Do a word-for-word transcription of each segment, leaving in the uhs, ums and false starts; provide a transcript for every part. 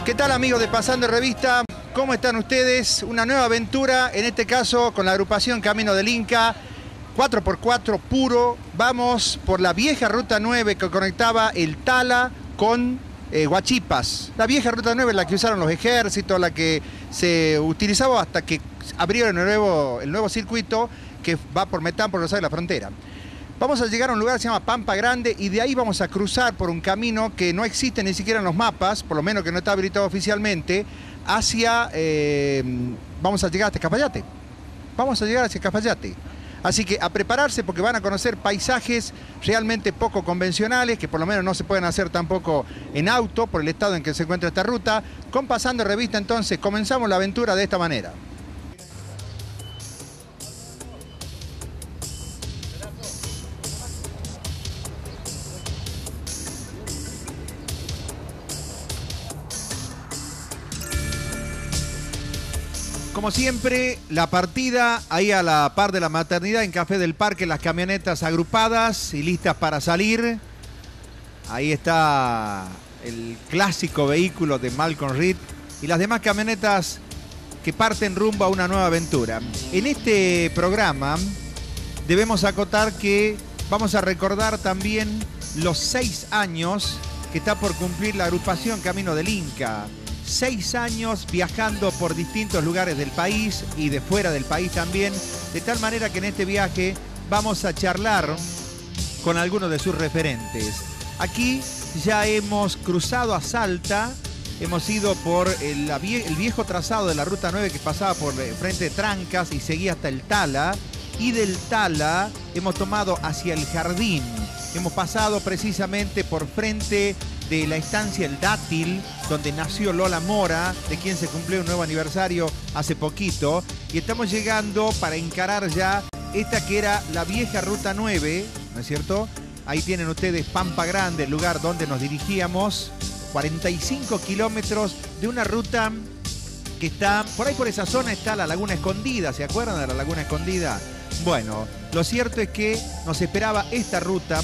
¿Qué tal, amigos de Pasando Revista? ¿Cómo están ustedes? Una nueva aventura, en este caso con la agrupación Camino del Inca, cuatro por cuatro puro. Vamos por la vieja Ruta nueve que conectaba el Tala con eh, Huachipas. La vieja Ruta nueve, la que usaron los ejércitos, la que se utilizaba hasta que abrieron el nuevo, el nuevo circuito que va por Metán, por Rosario de la Frontera. Vamos a llegar a un lugar que se llama Pampa Grande y de ahí vamos a cruzar por un camino que no existe ni siquiera en los mapas, por lo menos que no está habilitado oficialmente, hacia... Eh, vamos a llegar hasta Cafayate. Vamos a llegar hacia Cafayate. Así que a prepararse porque van a conocer paisajes realmente poco convencionales, que por lo menos no se pueden hacer tampoco en auto por el estado en que se encuentra esta ruta. Con Pasando Revista, entonces, comenzamos la aventura de esta manera. Como siempre, la partida ahí a la par de la maternidad en Café del Parque, las camionetas agrupadas y listas para salir. Ahí está el clásico vehículo de Malcolm Reed y las demás camionetas que parten rumbo a una nueva aventura. En este programa debemos acotar que vamos a recordar también los seis años que está por cumplir la agrupación Camino del Inca. Seis años viajando por distintos lugares del país y de fuera del país también, de tal manera que en este viaje vamos a charlar con algunos de sus referentes. Aquí ya hemos cruzado a Salta, hemos ido por el, el viejo trazado de la Ruta nueve que pasaba por frente de Trancas y seguía hasta el Tala, y del Tala hemos tomado hacia el Jardín. Hemos pasado precisamente por frente de la estancia El Dátil, donde nació Lola Mora, de quien se cumplió un nuevo aniversario hace poquito. Y estamos llegando para encarar ya esta que era la vieja Ruta nueve, ¿no es cierto? Ahí tienen ustedes Pampa Grande, el lugar donde nos dirigíamos. cuarenta y cinco kilómetros de una ruta que está, por ahí por esa zona está la Laguna Escondida, ¿se acuerdan de la Laguna Escondida? Bueno, lo cierto es que nos esperaba esta ruta.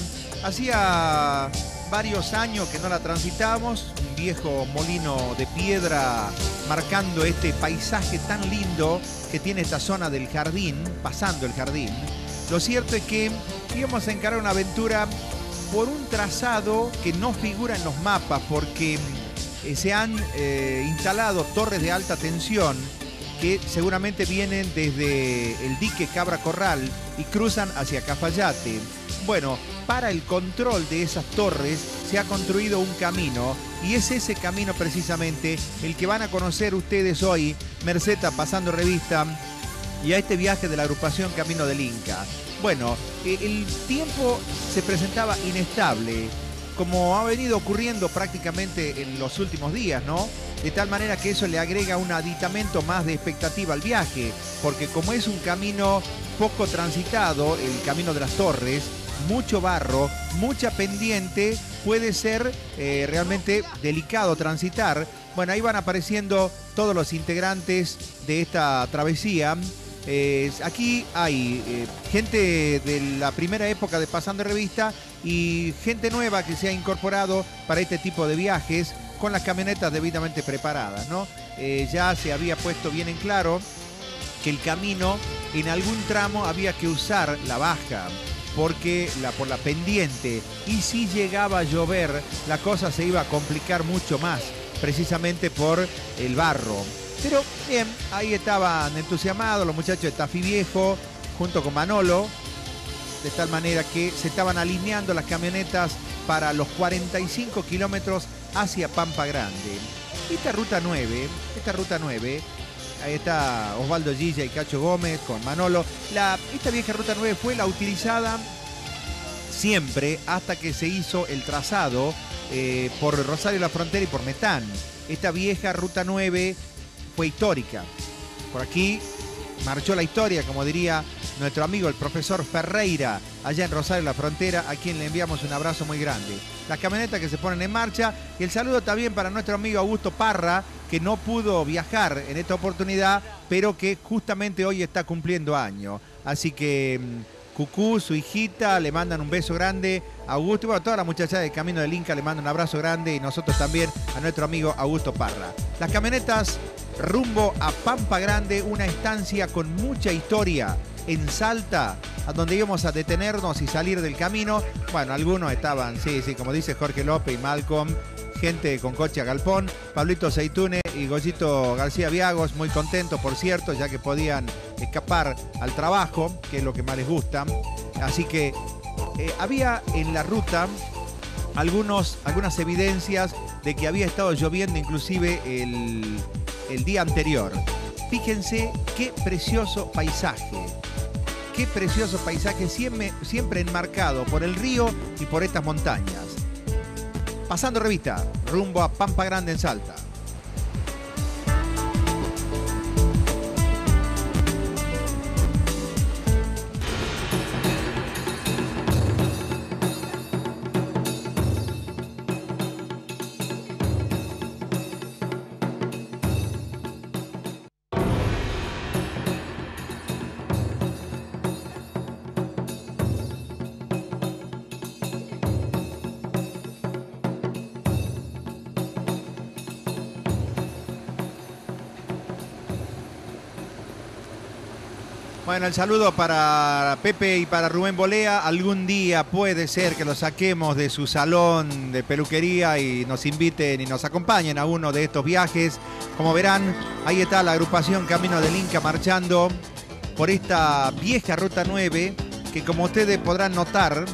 Hacía varios años que no la transitábamos, un viejo molino de piedra marcando este paisaje tan lindo que tiene esta zona del Jardín, pasando el Jardín. Lo cierto es que íbamos a encarar una aventura por un trazado que no figura en los mapas porque eh, se han eh, instalado torres de alta tensión que seguramente vienen desde el dique Cabra Corral y cruzan hacia Cafayate. Bueno, para el control de esas torres se ha construido un camino y es ese camino precisamente el que van a conocer ustedes hoy, merced a Pasando Revista y a este viaje de la agrupación Camino del Inca. Bueno, el tiempo se presentaba inestable, como ha venido ocurriendo prácticamente en los últimos días, ¿no? De tal manera que eso le agrega un aditamento más de expectativa al viaje, porque como es un camino poco transitado, el Camino de las Torres, mucho barro, mucha pendiente, puede ser eh, realmente delicado transitar. Bueno, ahí van apareciendo todos los integrantes de esta travesía. Eh, aquí hay eh, gente de la primera época de Pasando Revista y gente nueva que se ha incorporado para este tipo de viajes con las camionetas debidamente preparadas, ¿no? Eh, ya se había puesto bien en claro que el camino en algún tramo había que usar la baja porque la, por la pendiente, y si llegaba a llover la cosa se iba a complicar mucho más precisamente por el barro. Pero bien, ahí estaban entusiasmados los muchachos de Tafí Viejo junto con Manolo, de tal manera que se estaban alineando las camionetas para los cuarenta y cinco kilómetros hacia Pampa Grande. Esta ruta nueve, esta ruta nueve, ahí está Osvaldo Gilla y Cacho Gómez con Manolo. La, esta vieja ruta nueve fue la utilizada siempre hasta que se hizo el trazado eh, por Rosario de la Frontera y por Metán. Esta vieja ruta nueve fue histórica. Por aquí marchó la historia, como diría nuestro amigo el profesor Ferreira, allá en Rosario de la Frontera, a quien le enviamos un abrazo muy grande. Las camionetas que se ponen en marcha y el saludo también para nuestro amigo Augusto Parra, que no pudo viajar en esta oportunidad, pero que justamente hoy está cumpliendo año. Así que Cucú, su hijita, le mandan un beso grande. Augusto, y bueno, toda la muchachada del Camino del Inca le mandan un abrazo grande y nosotros también a nuestro amigo Augusto Parra. Las camionetas rumbo a Pampa Grande, una estancia con mucha historia en Salta, a donde íbamos a detenernos y salir del camino. Bueno, algunos estaban, sí, sí, como dice Jorge López y Malcolm, gente con coche a galpón. Pablito Seitune y Goyito García Viagos, muy contentos, por cierto, ya que podían escapar al trabajo, que es lo que más les gusta. Así que eh, había en la ruta algunos, algunas evidencias de que había estado lloviendo inclusive el, el día anterior. Fíjense qué precioso paisaje. Qué precioso paisaje, siempre, siempre enmarcado por el río y por estas montañas. Pasando revista, rumbo a Pampa Grande en Salta. Bueno, el saludo para Pepe y para Rubén Bolea. Algún día puede ser que lo saquemos de su salón de peluquería y nos inviten y nos acompañen a uno de estos viajes. Como verán, ahí está la agrupación Camino del Inca marchando por esta vieja Ruta nueve, que como ustedes podrán notar,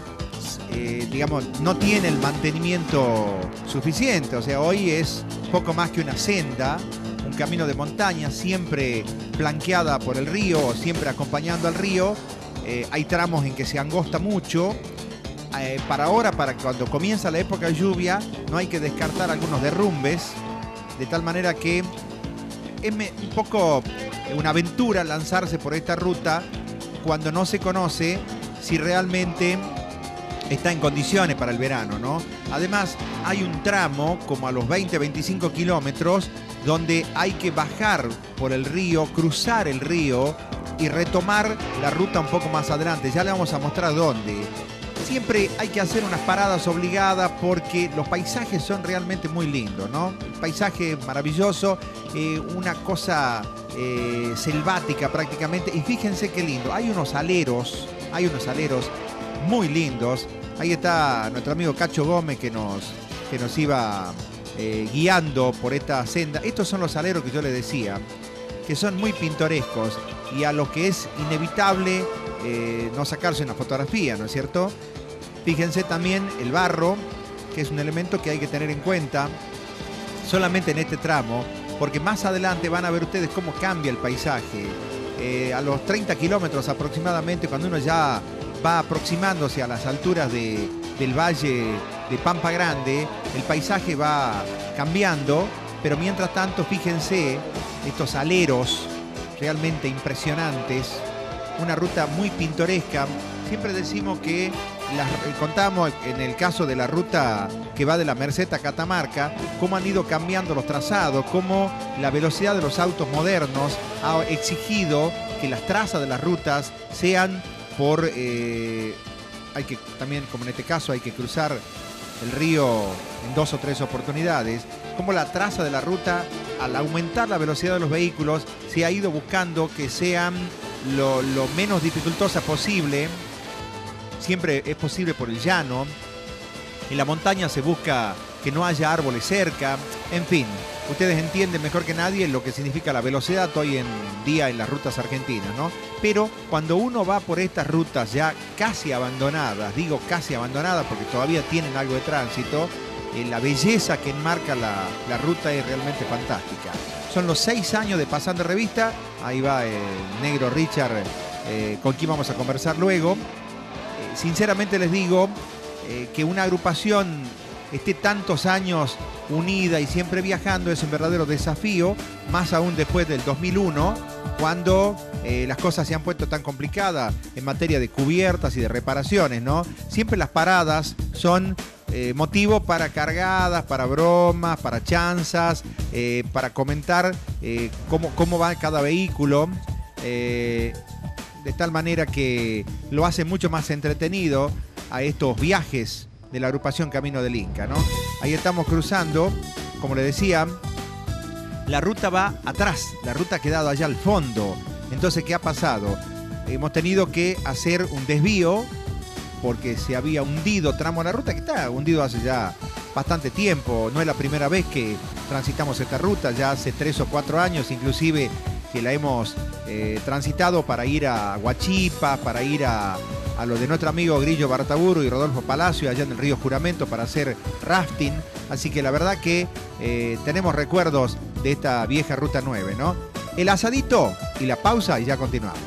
eh, digamos, no tiene el mantenimiento suficiente. O sea, hoy es poco más que una senda, un camino de montaña, siempre flanqueada por el río, siempre acompañando al río. Eh, hay tramos en que se angosta mucho. Eh, para ahora, para cuando comienza la época de lluvia, no hay que descartar algunos derrumbes, de tal manera que es un poco una aventura lanzarse por esta ruta cuando no se conoce si realmente está en condiciones para el verano, ¿no? Además, hay un tramo como a los veinte a veinticinco kilómetros donde hay que bajar por el río, cruzar el río y retomar la ruta un poco más adelante. Ya le vamos a mostrar dónde. Siempre hay que hacer unas paradas obligadas porque los paisajes son realmente muy lindos, ¿no? Un paisaje maravilloso, eh, una cosa eh, selvática prácticamente. Y fíjense qué lindo. Hay unos aleros, hay unos aleros muy lindos. Ahí está nuestro amigo Cacho Gómez que nos, que nos iba eh, guiando por esta senda. Estos son los aleros que yo les decía, que son muy pintorescos y a los que es inevitable eh, no sacarse una fotografía, ¿no es cierto? Fíjense también el barro, que es un elemento que hay que tener en cuenta solamente en este tramo, porque más adelante van a ver ustedes cómo cambia el paisaje. Eh, a los treinta kilómetros aproximadamente, cuando uno ya va aproximándose a las alturas de, del valle de Pampa Grande, el paisaje va cambiando, pero mientras tanto fíjense estos aleros realmente impresionantes, una ruta muy pintoresca. Siempre decimos que las, contamos en el caso de la ruta que va de la Merced a Catamarca, cómo han ido cambiando los trazados, cómo la velocidad de los autos modernos ha exigido que las trazas de las rutas sean por, eh, hay que también, como en este caso, hay que cruzar el río en dos o tres oportunidades, como la traza de la ruta, al aumentar la velocidad de los vehículos, se ha ido buscando que sean lo, lo menos dificultosa posible. Siempre es posible por el llano. En la montaña se busca que no haya árboles cerca. En fin, ustedes entienden mejor que nadie lo que significa la velocidad hoy en día en las rutas argentinas, ¿no? Pero cuando uno va por estas rutas ya casi abandonadas, digo casi abandonadas porque todavía tienen algo de tránsito, eh, la belleza que enmarca la, la ruta es realmente fantástica. Son los seis años de Pasando Revista. Ahí va el negro Richard, eh, con quien vamos a conversar luego. Eh, sinceramente les digo eh, que una agrupación esté tantos años unida y siempre viajando es un verdadero desafío, más aún después del dos mil uno, cuando eh, las cosas se han puesto tan complicadas en materia de cubiertas y de reparaciones, ¿no? Siempre las paradas son eh, motivo para cargadas, para bromas, para chanzas, eh, para comentar eh, cómo, cómo va cada vehículo. Eh, de tal manera que lo hace mucho más entretenido a estos viajes de la agrupación Camino del Inca, ¿no? Ahí estamos cruzando, como le decía, la ruta va atrás, la ruta ha quedado allá al fondo. Entonces, ¿qué ha pasado? Hemos tenido que hacer un desvío porque se había hundido tramo de la ruta, que está hundido hace ya bastante tiempo. No es la primera vez que transitamos esta ruta, ya hace tres o cuatro años inclusive que la hemos eh, transitado para ir a Huachipa, para ir a, a lo de nuestro amigo Grillo Bartaburo y Rodolfo Palacio, allá en el río Juramento, para hacer rafting. Así que la verdad que eh, tenemos recuerdos de esta vieja Ruta nueve, ¿no? El asadito y la pausa y ya continuamos.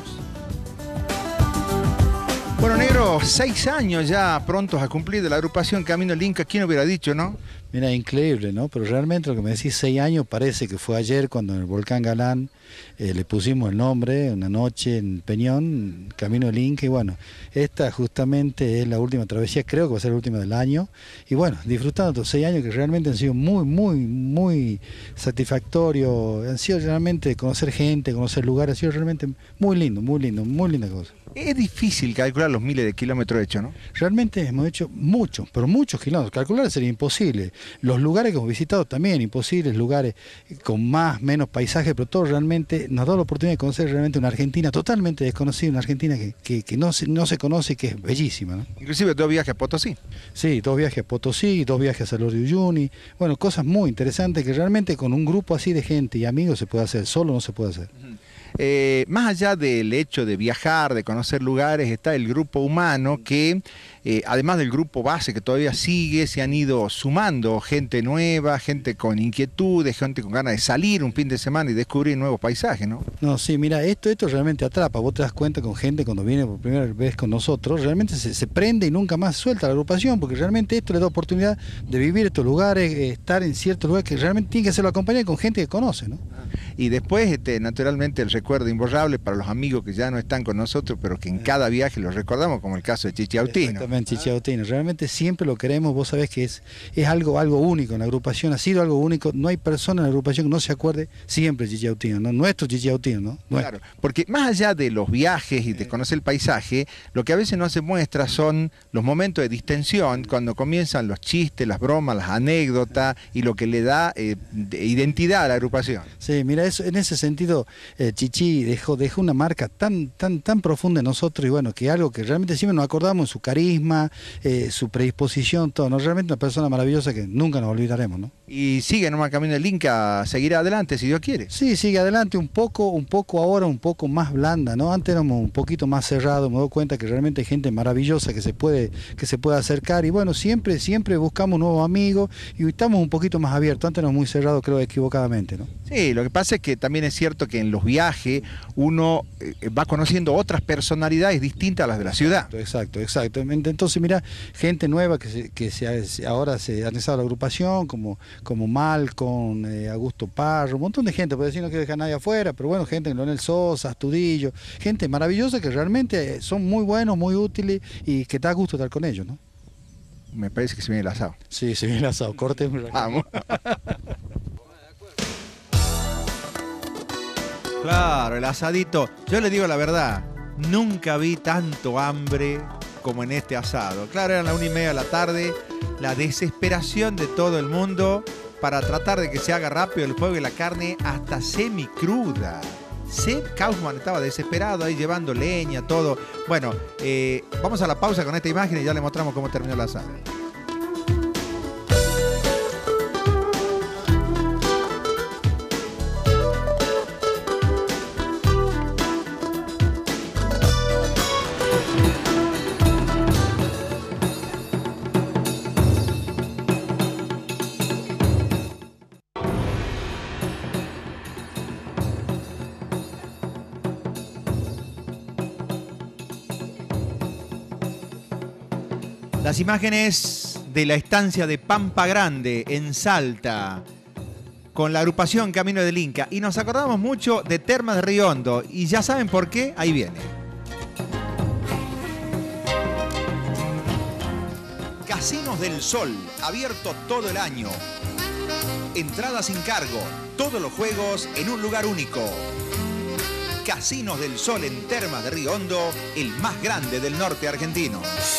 Bueno, negro, seis años ya prontos a cumplir de la agrupación Camino del Inca. ¿Quién hubiera dicho, no? Mira, increíble, ¿no? Pero realmente lo que me decís, seis años, parece que fue ayer cuando en el Volcán Galán eh, le pusimos el nombre, una noche en Peñón, Camino del Inca, y bueno, esta justamente es la última travesía, creo que va a ser la última del año, y bueno, disfrutando estos seis años que realmente han sido muy, muy, muy satisfactorios, han sido realmente conocer gente, conocer lugares, ha sido realmente muy lindo, muy lindo, muy linda cosa. Es difícil calcular los miles de kilómetros hechos, ¿no? Realmente hemos hecho muchos, pero muchos kilómetros. Calcular sería imposible. Los lugares que hemos visitado también imposibles, lugares con más, menos paisaje, pero todo realmente nos da la oportunidad de conocer realmente una Argentina totalmente desconocida, una Argentina que, que, que no, se, no se conoce y que es bellísima, ¿no? Inclusive dos viajes a Potosí. Sí, dos viajes a Potosí, dos viajes a Salor de Uyuni. Bueno, cosas muy interesantes que realmente con un grupo así de gente y amigos se puede hacer, solo no se puede hacer. Uh-huh. Eh, más allá del hecho de viajar, de conocer lugares, está el grupo humano que, eh, además del grupo base que todavía sigue, se han ido sumando gente nueva, gente con inquietudes, gente con ganas de salir un fin de semana y descubrir nuevos paisajes, ¿no? No, sí, mira, esto, esto realmente atrapa. Vos te das cuenta con gente cuando viene por primera vez con nosotros, realmente se, se prende y nunca más suelta la agrupación, porque realmente esto le da oportunidad de vivir estos lugares, eh, estar en ciertos lugares que realmente tiene que hacerlo acompañado con gente que conoce, ¿no? Y después, este, naturalmente, el recuerdo imborrable para los amigos que ya no están con nosotros, pero que en cada viaje los recordamos, como el caso de Chichi Autino. Exactamente, Chichi Autino. Realmente siempre lo queremos, vos sabés que es, es algo, algo único en la agrupación, ha sido algo único, no hay persona en la agrupación que no se acuerde siempre de Chichi Autino, ¿no? Nuestro Chichi Autino, ¿no? Nuestro. Claro, porque más allá de los viajes y de conocer el paisaje, lo que a veces no se muestra son los momentos de distensión, cuando comienzan los chistes, las bromas, las anécdotas y lo que le da eh, identidad a la agrupación. Sí, mira, eso, en ese sentido, eh, Chichi dejó, dejó una marca tan, tan, tan profunda en nosotros y bueno, que algo que realmente siempre nos acordamos, su carisma, eh, su predisposición, todo, ¿no? Realmente una persona maravillosa que nunca nos olvidaremos, ¿no? Y sigue nomás Camino del Inca, seguirá adelante si Dios quiere. Sí, sigue adelante, un poco, un poco ahora, un poco más blanda, ¿no? Antes éramos un poquito más cerrados, me doy cuenta que realmente hay gente maravillosa que se puede, que se puede acercar y bueno, siempre, siempre buscamos nuevos amigos y estamos un poquito más abiertos, antes éramos muy cerrados, creo equivocadamente, ¿no? Sí, lo que pasa es que también es cierto que en los viajes uno eh, va conociendo otras personalidades distintas a las de la ciudad. Exacto, exacto. Entonces, mira, gente nueva que, se, que se, ahora se ha anexado a la agrupación, como, como Malcom, eh, Augusto Parro, un montón de gente, por decir no quiero dejar a nadie afuera, pero bueno, gente, Leonel Sosa, Astudillo, gente maravillosa que realmente son muy buenos, muy útiles y que da gusto estar con ellos, ¿no? Me parece que se viene el asado. Sí, se viene el asado, corte. Vamos. Claro, el asadito. Yo le digo la verdad, nunca vi tanto hambre como en este asado. Claro, eran las una y media de la tarde, la desesperación de todo el mundo para tratar de que se haga rápido el fuego y la carne hasta semicruda. Seth Kaufman estaba desesperado ahí llevando leña, todo. Bueno, eh, vamos a la pausa con esta imagen y ya le mostramos cómo terminó el asado. Las imágenes de la estancia de Pampa Grande en Salta con la agrupación Camino del Inca y nos acordamos mucho de Termas de Río Hondo y ya saben por qué, ahí viene. Casinos del Sol, abierto todo el año. Entrada sin cargo, todos los juegos en un lugar único. Casinos del Sol en Termas de Río Hondo, el más grande del norte argentino.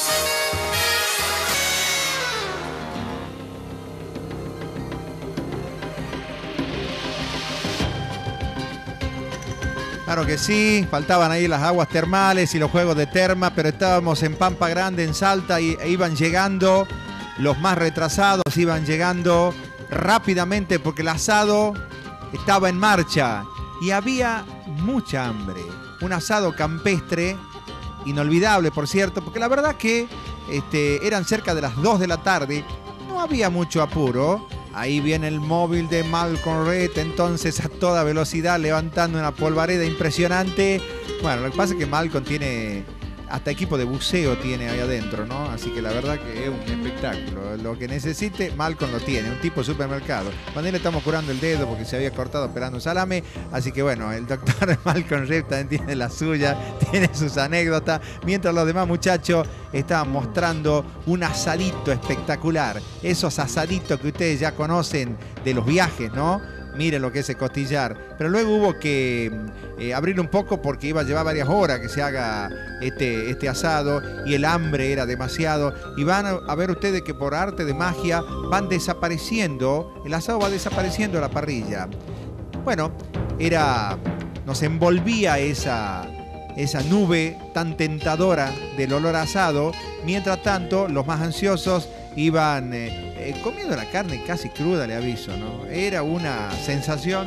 Claro que sí, faltaban ahí las aguas termales y los juegos de terma, pero estábamos en Pampa Grande, en Salta, y e iban llegando los más retrasados, iban llegando rápidamente porque el asado estaba en marcha y había mucha hambre. Un asado campestre, inolvidable por cierto, porque la verdad que este, eran cerca de las dos de la tarde, no había mucho apuro. Ahí viene el móvil de Malcolm Reed, entonces a toda velocidad levantando una polvareda impresionante. Bueno, lo que pasa es que Malcolm tiene, hasta equipo de buceo tiene ahí adentro, ¿no? Así que la verdad que es un espectáculo. Lo que necesite, Malcolm lo tiene, un tipo de supermercado. Cuando le estamos curando el dedo porque se había cortado esperando un salame. Así que bueno, el doctor Malcolm Reed también tiene la suya, tiene sus anécdotas. Mientras los demás muchachos estaban mostrando un asadito espectacular. Esos asaditos que ustedes ya conocen de los viajes, ¿no? Miren lo que es el costillar. Pero luego hubo que eh, abrir un poco porque iba a llevar varias horas que se haga este, este asado y el hambre era demasiado. Y van a ver ustedes que por arte de magia van desapareciendo, el asado va desapareciendo de la parrilla. Bueno, era, nos envolvía esa, esa nube tan tentadora del olor a asado. Mientras tanto, los más ansiosos iban eh, eh, comiendo la carne casi cruda, le aviso, ¿no? Era una sensación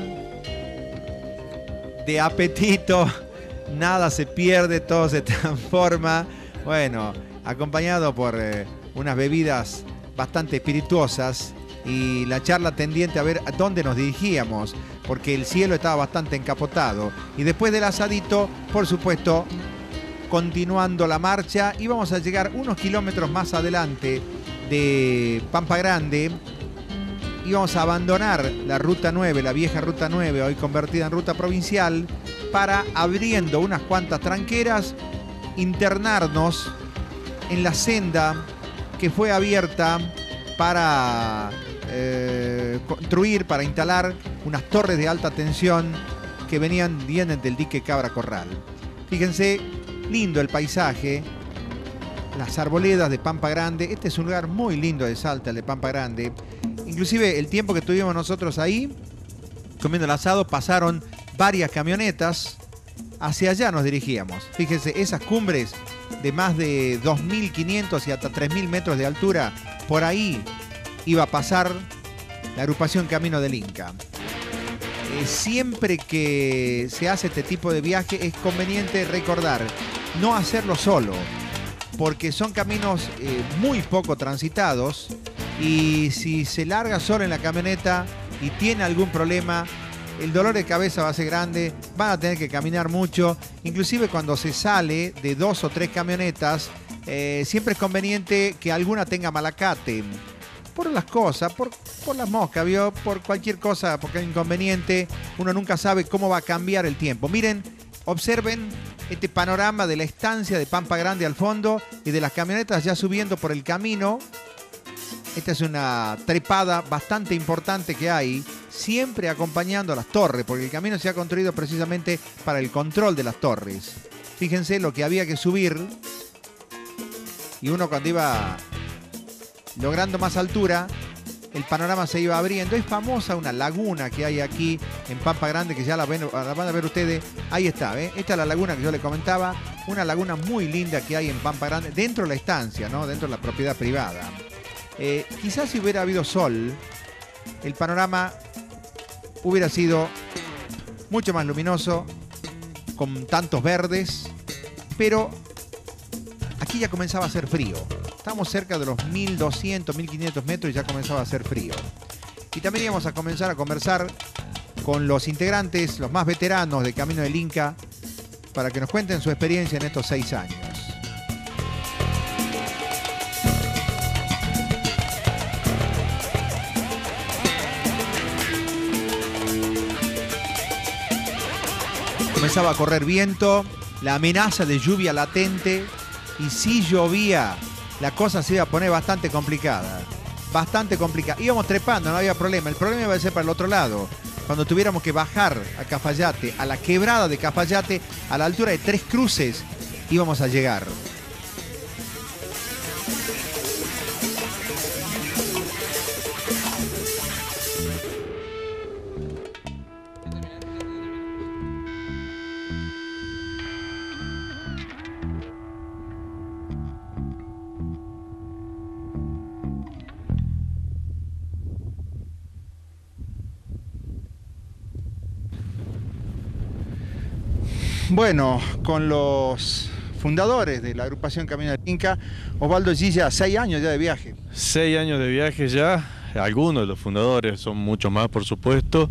de apetito, nada se pierde, todo se transforma. Bueno, acompañado por eh, unas bebidas bastante espirituosas y la charla tendiente a ver a dónde nos dirigíamos, porque el cielo estaba bastante encapotado. Y después del asadito, por supuesto, continuando la marcha, íbamos a llegar unos kilómetros más adelante de Pampa Grande. Íbamos a abandonar la ruta nueve, la vieja ruta nueve, hoy convertida en ruta provincial, para, abriendo unas cuantas tranqueras, internarnos en la senda que fue abierta para eh, construir, para instalar unas torres de alta tensión que venían, vienen del dique Cabra Corral. Fíjense, lindo el paisaje, las arboledas de Pampa Grande. Este es un lugar muy lindo de Salta, el de Pampa Grande. Inclusive el tiempo que estuvimos nosotros ahí comiendo el asado, pasaron varias camionetas. Hacia allá nos dirigíamos. Fíjense, esas cumbres de más de dos mil quinientos y hasta tres mil metros de altura, por ahí iba a pasar la agrupación Camino del Inca. Eh, siempre que se hace este tipo de viaje es conveniente recordar no hacerlo solo, porque son caminos eh, muy poco transitados, y si se larga solo en la camioneta y tiene algún problema, el dolor de cabeza va a ser grande, van a tener que caminar mucho. Inclusive cuando se sale de dos o tres camionetas, eh, siempre es conveniente que alguna tenga malacate, por las cosas, por, por las moscas, ¿vio? Por cualquier cosa, porque hay inconveniente, uno nunca sabe cómo va a cambiar el tiempo. Miren, observen este panorama de la estancia de Pampa Grande al fondo y de las camionetas ya subiendo por el camino. Esta es una trepada bastante importante que hay, siempre acompañando a las torres, porque el camino se ha construido precisamente para el control de las torres. Fíjense lo que había que subir, y uno cuando iba logrando más altura, el panorama se iba abriendo. Es famosa una laguna que hay aquí en Pampa Grande, que ya la, ven, la van a ver ustedes. Ahí está, ¿eh? Esta es la laguna que yo le comentaba, una laguna muy linda que hay en Pampa Grande, dentro de la estancia, ¿no? Dentro de la propiedad privada. Eh, quizás si hubiera habido sol, el panorama hubiera sido mucho más luminoso, con tantos verdes, pero aquí ya comenzaba a hacer frío. Estamos cerca de los mil doscientos, mil quinientos metros y ya comenzaba a hacer frío. Y también íbamos a comenzar a conversar con los integrantes, los más veteranos de Camino del Inca, para que nos cuenten su experiencia en estos seis años. Comenzaba a correr viento, la amenaza de lluvia latente, y si llovía, la cosa se iba a poner bastante complicada. Bastante complicada. Íbamos trepando, no había problema. El problema iba a ser para el otro lado. cuando tuviéramos que bajar a Cafayate, a la quebrada de Cafayate, a la altura de Tres Cruces, íbamos a llegar. Bueno, con los fundadores de la agrupación Camino del Inca, Osvaldo Gilla, seis años ya de viaje. Seis años de viaje ya, algunos de los fundadores, son mucho más por supuesto,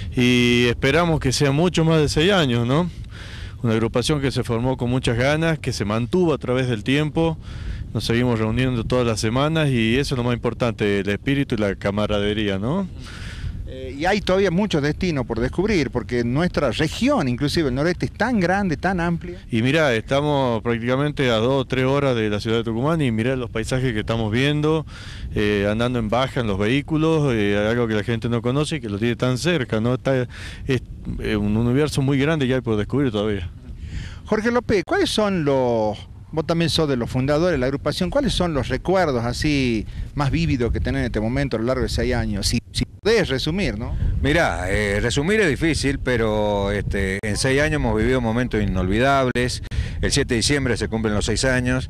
y esperamos que sea mucho más de seis años, ¿no? Una agrupación que se formó con muchas ganas, que se mantuvo a través del tiempo, nos seguimos reuniendo todas las semanas y eso es lo más importante, el espíritu y la camaradería, ¿no? Eh, y hay todavía muchos destinos por descubrir, porque nuestra región, inclusive el noreste, es tan grande, tan amplia. Y mirá, estamos prácticamente a dos o tres horas de la ciudad de Tucumán y mirá los paisajes que estamos viendo, eh, andando en baja en los vehículos, eh, algo que la gente no conoce y que lo tiene tan cerca, ¿no? Está, es eh, un universo muy grande que hay por descubrir todavía. Jorge López, ¿cuáles son los... Vos también sos de los fundadores de la agrupación, ¿cuáles son los recuerdos así más vívidos que tenés en este momento a lo largo de seis años? Si, si podés resumir, ¿no? Mirá, eh, resumir es difícil, pero este, en seis años hemos vivido momentos inolvidables. El siete de diciembre se cumplen los seis años.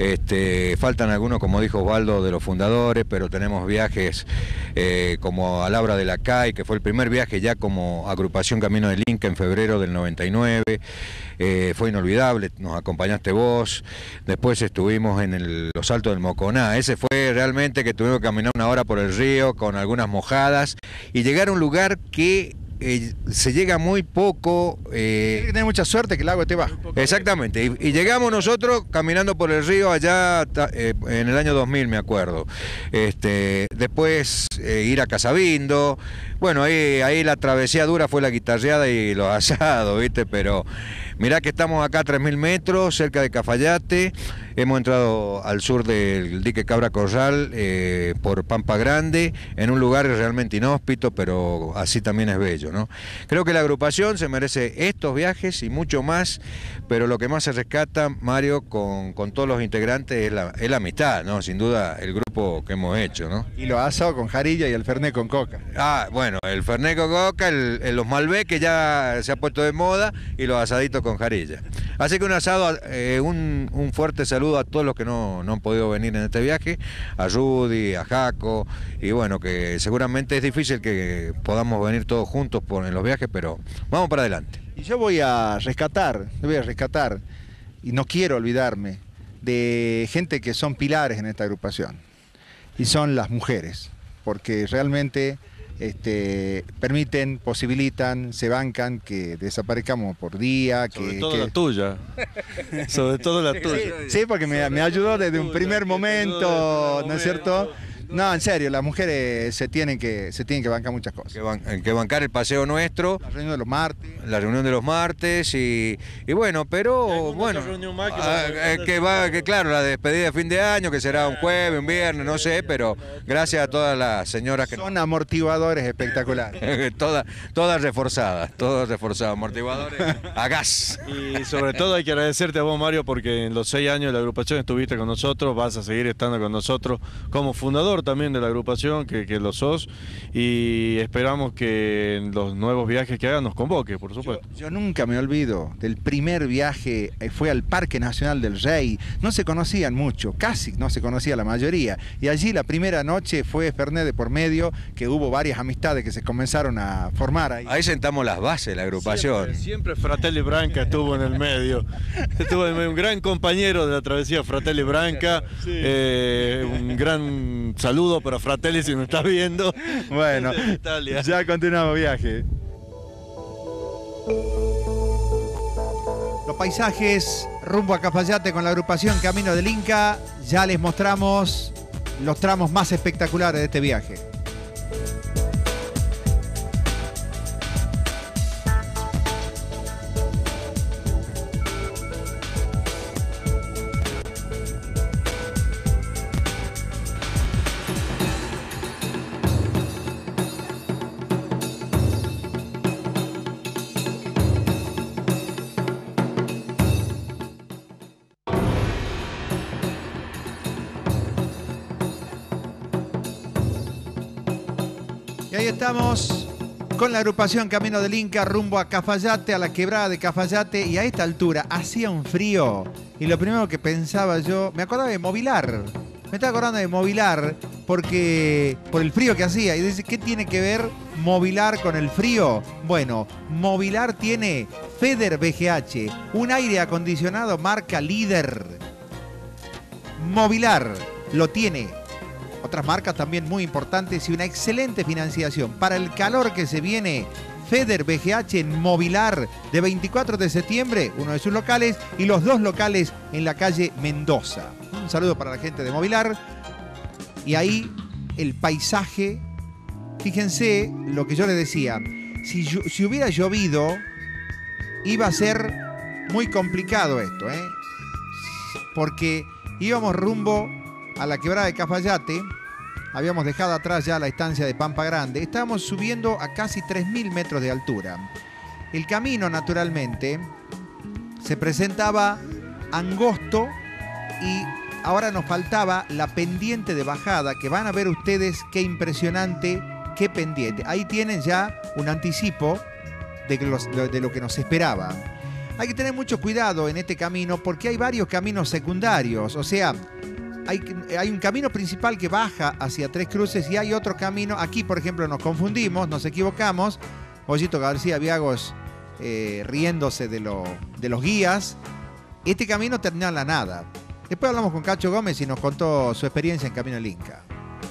Este, faltan algunos, como dijo Osvaldo, de los fundadores, pero tenemos viajes eh, como a Labra de la C A I, que fue el primer viaje ya como agrupación Camino del Inca en febrero del noventa y nueve. Eh, fue inolvidable, nos acompañaste vos. Después estuvimos en el, los Altos del Moconá. Ese fue realmente que tuvimos que caminar una hora por el río con algunas mojadas y llegar a un lugar que eh, se llega muy poco. Eh, Tienes que tener mucha suerte que el agua esté bajo. Exactamente, y, y llegamos nosotros caminando por el río allá eh, en el año dos mil, me acuerdo. Este, después eh, ir a Casabindo. Bueno, ahí, ahí la travesía dura fue la guitarreada y los asados, ¿viste? Pero mirá que estamos acá a tres mil metros, cerca de Cafayate. Hemos entrado al sur del dique Cabra Corral, eh, por Pampa Grande, en un lugar realmente inhóspito, pero así también es bello, ¿no? Creo que la agrupación se merece estos viajes y mucho más, pero lo que más se rescata, Mario, con, con todos los integrantes es la, es la amistad, ¿no? Sin duda, el grupo que hemos hecho, ¿no? Y los asados con jarilla y el fernet con coca. Ah, bueno, el fernet con coca, el, el, los Malbec que ya se ha puesto de moda y los asaditos con jarilla. Así que un asado, eh, un, un fuerte saludo a todos los que no, no han podido venir en este viaje, a Rudy, a Jaco, y bueno, que seguramente es difícil que podamos venir todos juntos por, en los viajes, pero vamos para adelante. Y yo voy a rescatar, voy a rescatar, y no quiero olvidarme, de gente que son pilares en esta agrupación, y son las mujeres, porque realmente este, permiten, posibilitan, se bancan que desaparezcamos por día. Que, Sobre todo que... la tuya. Sobre todo la tuya. Sí, sí, porque me, me ayudó desde un primer momento, ¿no es cierto? No, en serio, las mujeres se tienen que, se tienen que bancar muchas cosas. Que, ban que bancar el paseo nuestro. La reunión de los martes. La reunión de los martes y, y bueno, pero bueno, que, ah, que va, que claro, la despedida de fin de año, que será un jueves, un viernes, no sé, pero gracias a todas las señoras que... Son amortiguadores espectaculares. todas, todas reforzadas, todas reforzadas, amortiguadores a gas. Y sobre todo hay que agradecerte a vos, Mario, porque en los seis años de la agrupación estuviste con nosotros, vas a seguir estando con nosotros como fundador también de la agrupación, que, que lo sos, y esperamos que en los nuevos viajes que hagan nos convoque, por supuesto. Yo, yo nunca me olvido del primer viaje, eh, fue al Parque Nacional del Rey, no se conocían mucho, casi no se conocía la mayoría, y allí la primera noche fue Fernet de por medio, que hubo varias amistades que se comenzaron a formar ahí. Ahí sentamos las bases de la agrupación. Siempre, siempre Fratelli Branca estuvo en el medio, estuvo en medio, un gran compañero de la travesía Fratelli Branca, sí. eh, un gran saludo para Fratelli si nos está viendo. Bueno, ya continuamos viaje. Los paisajes rumbo a Cafayate con la agrupación Camino del Inca, ya les mostramos los tramos más espectaculares de este viaje. ahí estamos con la agrupación Camino del Inca rumbo a Cafayate, a la quebrada de Cafayate, y a esta altura hacía un frío y lo primero que pensaba yo, me acordaba de Movilar, me estaba acordando de Movilar porque por el frío que hacía, y dice, ¿qué tiene que ver Movilar con el frío? Bueno, Movilar tiene Feder V G H, un aire acondicionado marca líder. Movilar lo tiene. Otras marcas también muy importantes y una excelente financiación. Para el calor que se viene, Feder V G H en Movilar de veinticuatro de septiembre, uno de sus locales, y los dos locales en la calle Mendoza. Un saludo para la gente de Movilar. Y ahí el paisaje, fíjense lo que yo les decía, si, si hubiera llovido, iba a ser muy complicado esto, ¿eh? Porque íbamos rumbo a la quebrada de Cafayate, habíamos dejado atrás ya la estancia de Pampa Grande, estábamos subiendo a casi tres mil metros de altura. El camino, naturalmente, se presentaba angosto y ahora nos faltaba la pendiente de bajada, que van a ver ustedes qué impresionante, qué pendiente. Ahí tienen ya un anticipo de, los, de lo que nos esperaba. Hay que tener mucho cuidado en este camino porque hay varios caminos secundarios, o sea, Hay, hay un camino principal que baja hacia Tres Cruces y hay otro camino. Aquí, por ejemplo, nos confundimos, nos equivocamos. Ollito García Viagos eh, riéndose de, lo, de los guías. Este camino termina en la nada. Después hablamos con Cacho Gómez y nos contó su experiencia en Camino del Inca.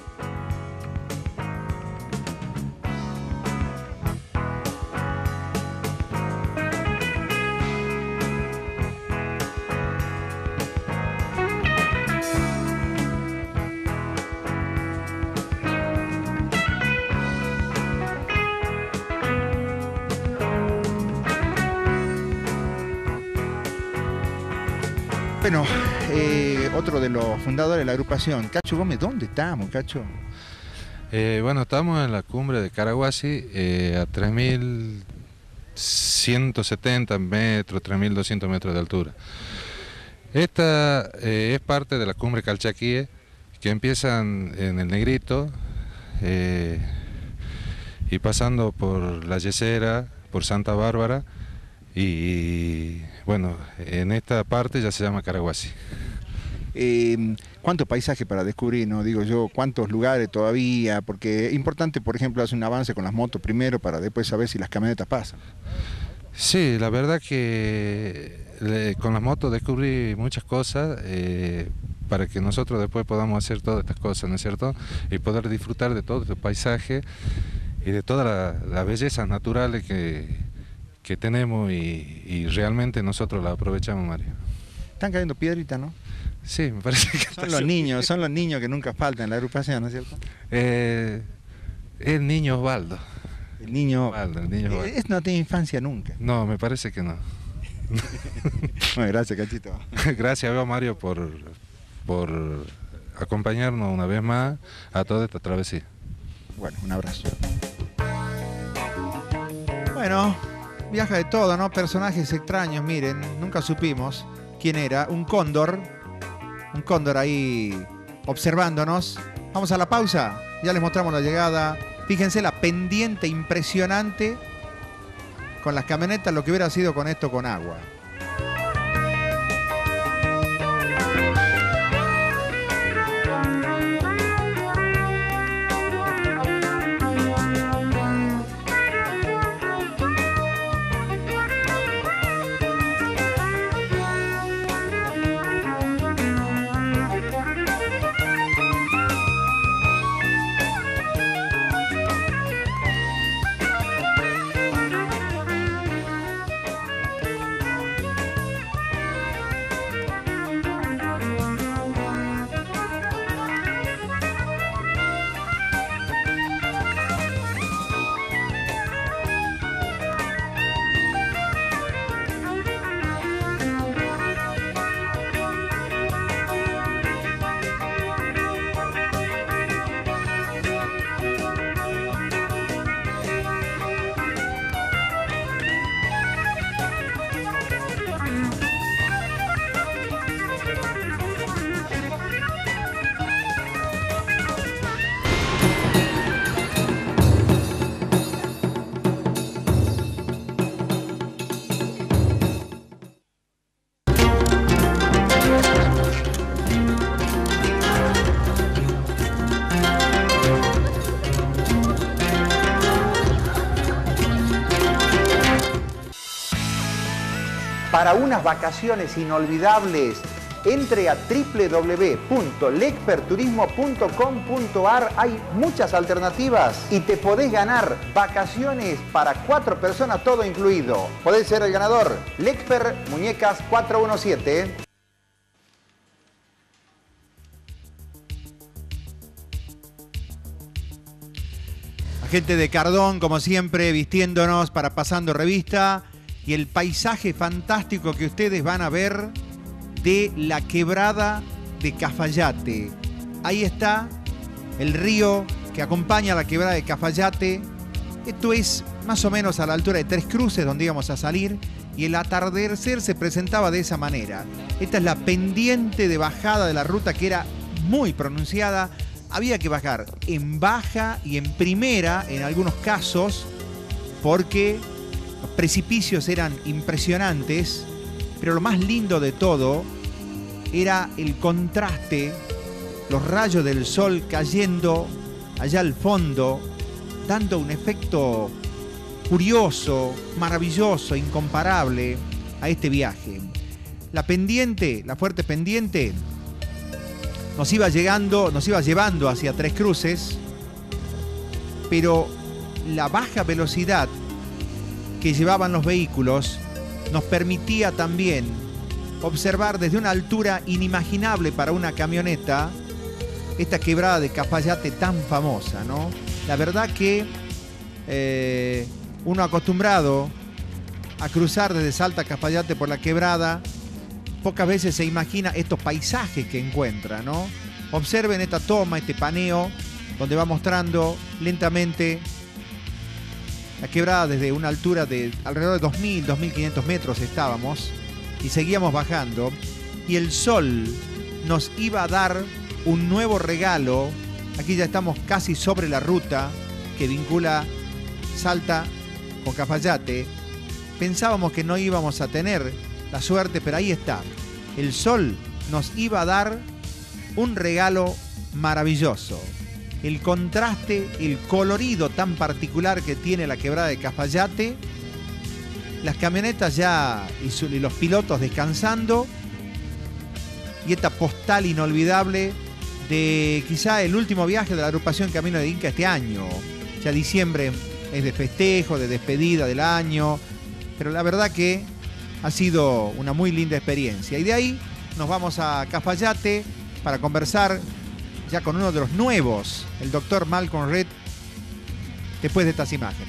Bueno, eh, otro de los fundadores de la agrupación, Cacho Gómez, ¿dónde estamos, Cacho? Eh, bueno, estamos en la cumbre de Caraguasi, eh, a tres mil ciento setenta metros, tres mil doscientos metros de altura. Esta eh, es parte de la cumbre Calchaquíe, que empiezan en el Negrito, eh, y pasando por La Yesera, por Santa Bárbara, y bueno, en esta parte ya se llama Caraguasi. Eh, ¿Cuánto paisaje para descubrir, no? Digo yo, ¿cuántos lugares todavía? Porque es importante, por ejemplo, hacer un avance con las motos primero para después saber si las camionetas pasan. Sí, la verdad que le, con las motos descubrí muchas cosas eh, para que nosotros después podamos hacer todas estas cosas, ¿no es cierto? Y poder disfrutar de todo este paisaje y de todas las la bellezas naturales que... que tenemos y, y realmente nosotros la aprovechamos, Mario. Están cayendo piedritas, ¿no? Sí, me parece que son los niños, son los niños que nunca faltan en la agrupación, ¿no es cierto? Eh, el niño Osvaldo. El niño Osvaldo, el niño Osvaldo. Es, no tiene infancia nunca. No, me parece que no. Bueno, gracias, Cachito. Gracias a vos, Mario, por, por acompañarnos una vez más a toda esta travesía. Bueno, un abrazo. Bueno, viaja de todo, ¿no? Personajes extraños, miren, nunca supimos quién era. Un cóndor, un cóndor ahí observándonos. Vamos a la pausa, ya les mostramos la llegada. Fíjense la pendiente impresionante con las camionetas, lo que hubiera sido con esto con agua. para unas vacaciones inolvidables, entre a w w w punto lecperturismo punto com punto a r. Hay muchas alternativas y te podés ganar vacaciones para cuatro personas, todo incluido. Podés ser el ganador. Lecper Muñecas cuatrocientos diecisiete. Gente de Cardón, como siempre, vistiéndonos para Pasando Revista, y el paisaje fantástico que ustedes van a ver de la quebrada de Cafayate. Ahí está el río que acompaña la quebrada de Cafayate. Esto es más o menos a la altura de Tres Cruces, donde íbamos a salir, y el atardecer se presentaba de esa manera. Esta es la pendiente de bajada de la ruta, que era muy pronunciada. Había que bajar en baja y en primera en algunos casos, porque los precipicios eran impresionantes, pero lo más lindo de todo era el contraste, los rayos del sol cayendo allá al fondo, dando un efecto curioso, maravilloso, incomparable a este viaje. La pendiente, la fuerte pendiente, nos iba llegando, nos iba llevando hacia Tres Cruces, pero la baja velocidad que llevaban los vehículos nos permitía también observar desde una altura inimaginable para una camioneta esta quebrada de Cafayate tan famosa, ¿no? La verdad que eh, uno acostumbrado a cruzar desde Salta a Cafayate por la quebrada, pocas veces se imagina estos paisajes que encuentra, ¿no? Observen esta toma, este paneo, donde va mostrando lentamente la quebrada desde una altura de alrededor de dos mil, dos mil quinientos metros estábamos, y seguíamos bajando, y el sol nos iba a dar un nuevo regalo. Aquí ya estamos casi sobre la ruta que vincula Salta con Cafayate. Pensábamos que no íbamos a tener la suerte, pero ahí está. El sol nos iba a dar un regalo maravilloso. El contraste, el colorido tan particular que tiene la quebrada de Cafayate, las camionetas ya y, su, y los pilotos descansando, y esta postal inolvidable de quizá el último viaje de la agrupación Camino del Inca este año. Ya diciembre es de festejo, de despedida del año, pero la verdad que ha sido una muy linda experiencia. Y de ahí nos vamos a Cafayate para conversar ya con uno de los nuevos, el doctor Malcolm Reed, después de estas imágenes.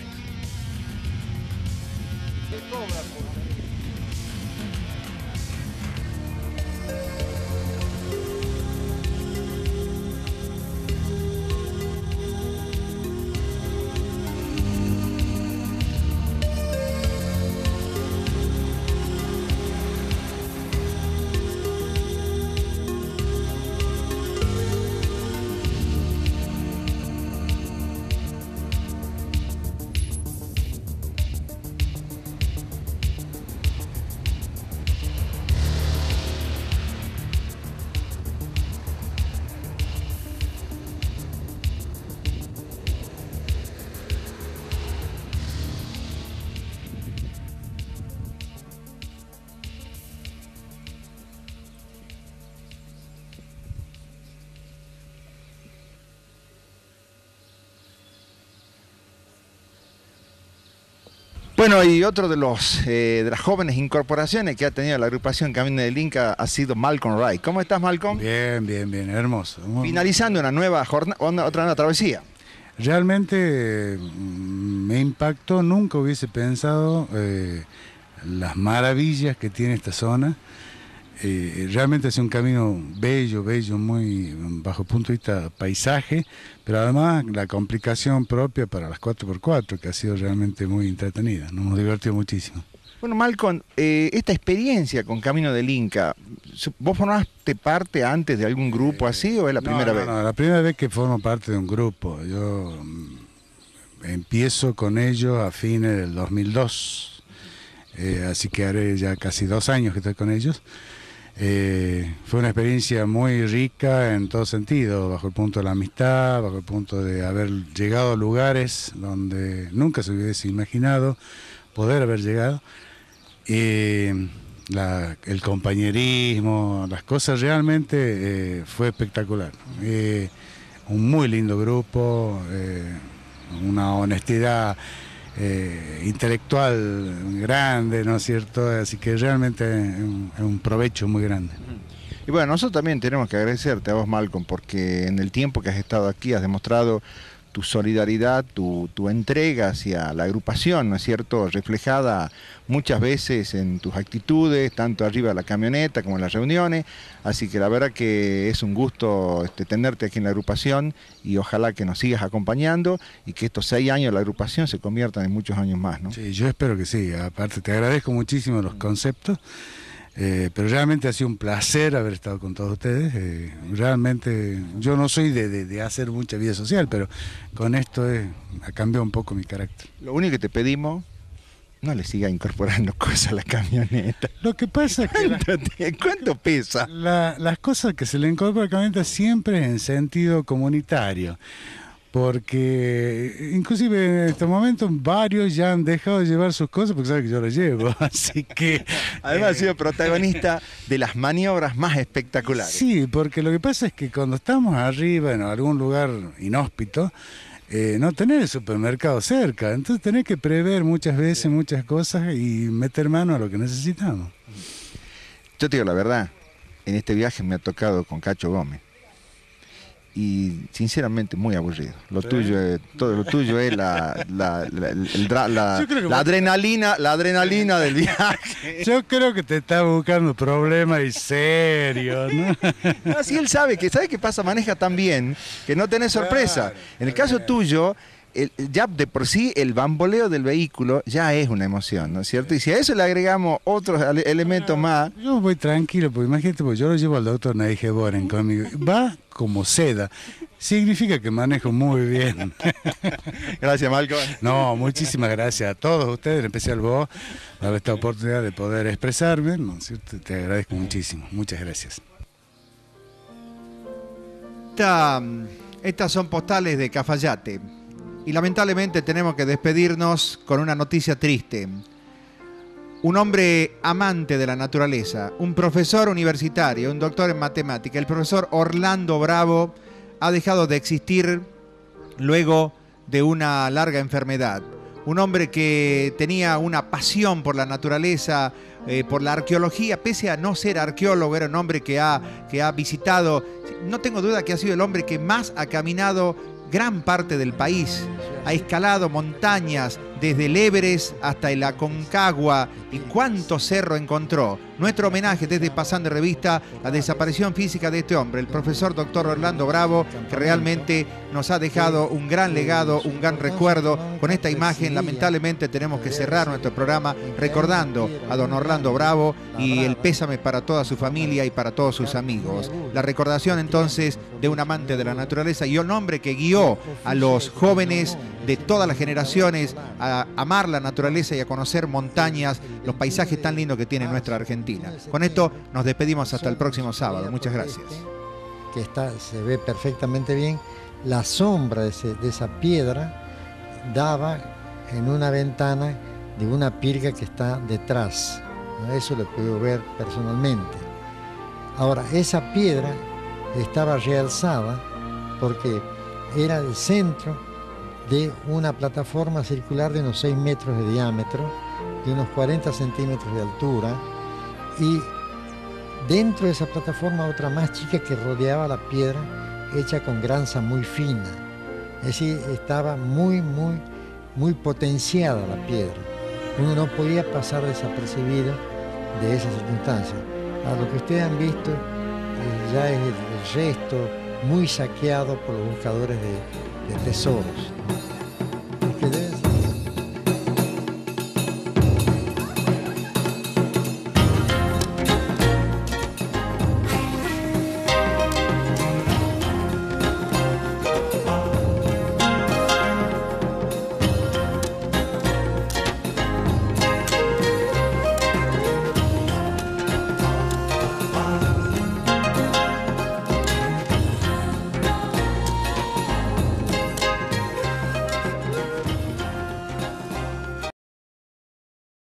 Bueno, y otro de los eh, de las jóvenes incorporaciones que ha tenido la agrupación Camino del Inca ha sido Malcolm Wright. ¿Cómo estás, Malcolm? Bien, bien, bien, hermoso. Finalizando una nueva jornada, otra nueva travesía. Realmente me impactó, nunca hubiese pensado eh, las maravillas que tiene esta zona. Eh, realmente es un camino bello, bello, muy bajo el punto de vista paisaje, pero además la complicación propia para las cuatro por cuatro, que ha sido realmente muy entretenida, nos hemos divertido muchísimo. Bueno, Malcolm, eh, esta experiencia con Camino del Inca, ¿vos formaste parte antes de algún grupo así o es la no, primera no, vez? No, la primera vez que formo parte de un grupo. Yo mm, empiezo con ellos a fines del dos mil dos, eh, así que haré ya casi dos años que estoy con ellos. Eh, fue una experiencia muy rica en todo sentido, bajo el punto de la amistad, bajo el punto de haber llegado a lugares donde nunca se hubiese imaginado poder haber llegado. Eh, la, el compañerismo, las cosas realmente eh, fue espectacular. Eh, un muy lindo grupo, eh, una honestidad eh, intelectual grande, ¿no es cierto? Así que realmente es un, es un provecho muy grande. Y bueno, nosotros también tenemos que agradecerte a vos, Malcolm, porque en el tiempo que has estado aquí has demostrado tu solidaridad, tu, tu entrega hacia la agrupación, ¿no es cierto?, reflejada muchas veces en tus actitudes, tanto arriba de la camioneta como en las reuniones, así que la verdad que es un gusto este, tenerte aquí en la agrupación y ojalá que nos sigas acompañando y que estos seis años de la agrupación se conviertan en muchos años más, ¿no? Sí, yo espero que sí, aparte te agradezco muchísimo los conceptos. Eh, pero realmente ha sido un placer haber estado con todos ustedes. Eh, realmente yo no soy de, de, de hacer mucha vida social, pero con esto eh, ha cambiado un poco mi carácter. Lo único que te pedimos, no le siga incorporando cosas a la camioneta. Lo que pasa es que la, ¿cuánto pesa? La, las cosas que se le incorporan a la camioneta siempre en sentido comunitario. Porque inclusive en estos momentos varios ya han dejado de llevar sus cosas porque saben que yo las llevo, así que... Además eh, ha sido protagonista de las maniobras más espectaculares. Sí, porque lo que pasa es que cuando estamos arriba en algún lugar inhóspito, eh, no tenés el supermercado cerca, entonces tenés que prever muchas veces muchas cosas y meter mano a lo que necesitamos. Yo te digo la verdad, en este viaje me ha tocado con Cacho Gómez. Y sinceramente muy aburrido. Lo ¿Sí? tuyo es, todo lo tuyo es la, la, la, el, el, la, la, la adrenalina, la adrenalina del viaje. Yo creo que te está buscando problemas y serios, ¿no? No, así él sabe que sabe que pasa, maneja tan bien que no tenés sorpresa. Claro, en el caso claro. tuyo, el, ya de por sí el bamboleo del vehículo ya es una emoción, ¿no es cierto? Y si a eso le agregamos otros elementos más... Yo voy tranquilo, porque imagínate, porque yo lo llevo al doctor Neigeboren conmigo. Va como seda. Significa que manejo muy bien. Gracias, Malcolm. No, muchísimas gracias a todos ustedes, en especial vos, por esta oportunidad de poder expresarme, ¿no es cierto? Te agradezco muchísimo. Muchas gracias. Esta, estas son postales de Cafayate. Y lamentablemente tenemos que despedirnos con una noticia triste. Un hombre amante de la naturaleza, un profesor universitario, un doctor en matemática, el profesor Orlando Bravo, ha dejado de existir luego de una larga enfermedad. Un hombre que tenía una pasión por la naturaleza, eh, por la arqueología, pese a no ser arqueólogo, era un hombre que ha, que ha visitado, no tengo duda que ha sido el hombre que más ha caminado gran parte del país, ha escalado montañas desde el Everest hasta el Aconcagua y cuánto cerro encontró. Nuestro homenaje desde Pasando Revista, la desaparición física de este hombre, el profesor doctor Orlando Bravo, que realmente nos ha dejado un gran legado, un gran recuerdo. Con esta imagen lamentablemente tenemos que cerrar nuestro programa recordando a don Orlando Bravo y el pésame para toda su familia y para todos sus amigos. La recordación entonces de un amante de la naturaleza y un hombre que guió a los jóvenes de todas las generaciones a amar la naturaleza y a conocer montañas, los paisajes tan lindos que tiene nuestra Argentina. Con esto nos despedimos hasta el próximo sábado. Muchas gracias. Que está, se ve perfectamente bien. La sombra de, ese, de esa piedra daba en una ventana de una pirga que está detrás. Eso lo puedo ver personalmente. Ahora, esa piedra estaba realzada porque era el centro de una plataforma circular de unos seis metros de diámetro, de unos cuarenta centímetros de altura, y dentro de esa plataforma otra más chica que rodeaba la piedra, hecha con granza muy fina. Es decir, estaba muy, muy, muy potenciada la piedra. Uno no podía pasar desapercibido de esa circunstancia. A lo que ustedes han visto eh, ya es el, el resto muy saqueado por los buscadores de, de tesoros.